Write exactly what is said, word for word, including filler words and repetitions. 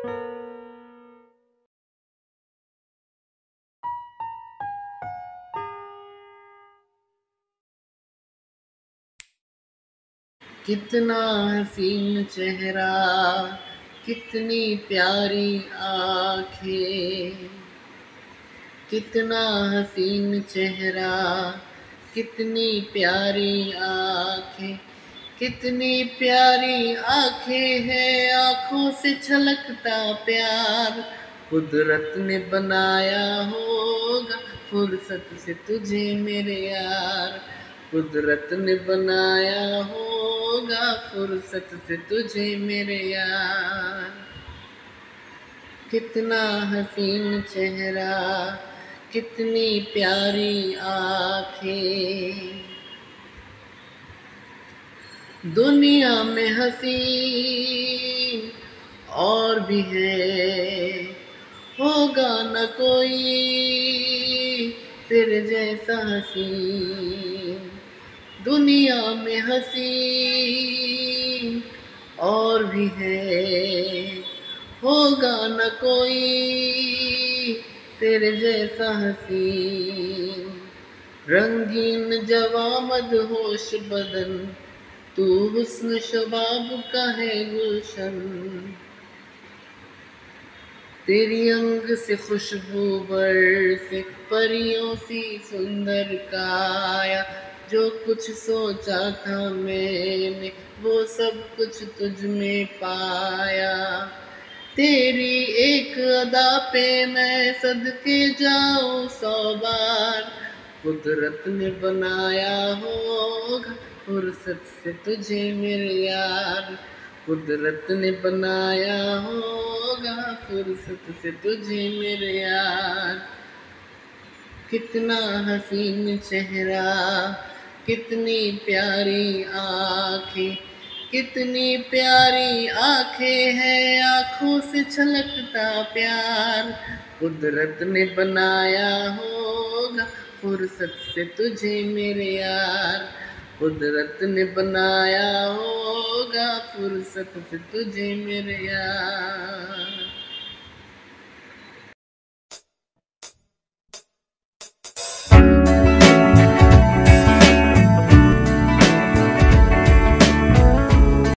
कितना हसीन चेहरा, कितनी प्यारी आँखें। कितना हसीन चेहरा, कितनी प्यारी आँखें। कितनी प्यारी आँखें हैं, आँखों से छलकता प्यार। कुदरत ने बनाया होगा फुर्सत से तुझे मेरे यार। कुदरत ने बनाया होगा फुर्सत से तुझे मेरे यार। कितना हसीन चेहरा, कितनी प्यारी आँखें। दुनिया में हसीन और भी है, होगा न कोई तेरे जैसा हसीन। दुनिया में हसीन और भी है, होगा न कोई तेरे जैसा हसीन। रंगीन जवां मदहोश बदन, तू हुस्न शबाब का है गुलशन। तेरी अंग से खुशबू बरसे, परियों सी सुंदर काया। जो कुछ सोचा था मैंने, वो सब कुछ तुझ में पाया। तेरी एक अदा पे मैं सदके जाऊं सौ बार। कुदरत ने बनाया होगा फुर्सत से तुझे मेरे यार। कुदरत ने बनाया होगा फुर्सत से तुझे मेरे यार। कितना हसीन चेहरा, कितनी प्यारी आँखें। कितनी प्यारी आँखें हैं, आँखों से छलकता प्यार। कुदरत ने बनाया होगा फुर्सत से तुझे मेरे यार। कुदरत ने बनाया होगा फुर्सत से तुझे मेरे यार।